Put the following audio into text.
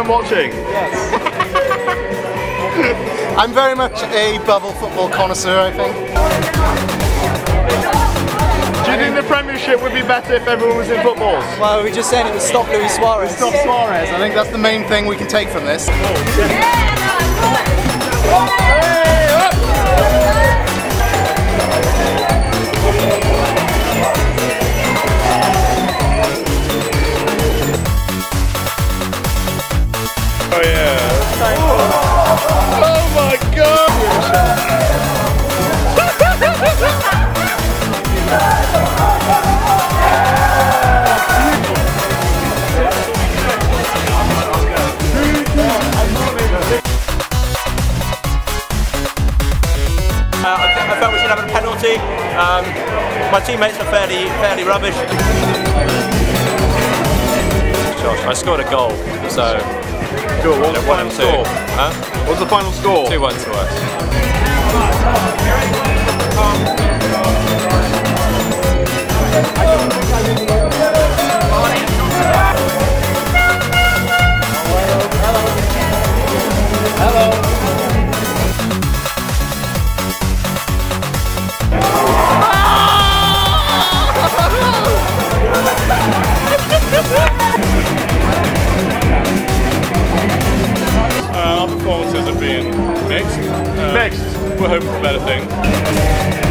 time watching? Yes. I'm very much a bubble football connoisseur, I think. Do you think the Premiership would be better if everyone was in footballs? Well, we just saying it would stop Luis Suarez. Stop Suarez. I think that's the main thing we can take from this. Oh yeah. Oh my god! I felt we should have a penalty. My teammates are fairly rubbish. Josh, I scored a goal, so Cool. What was the final score? Huh? What was the final score? 2-1 to us. Our performances have been mixed. Mixed. We're hoping for better things.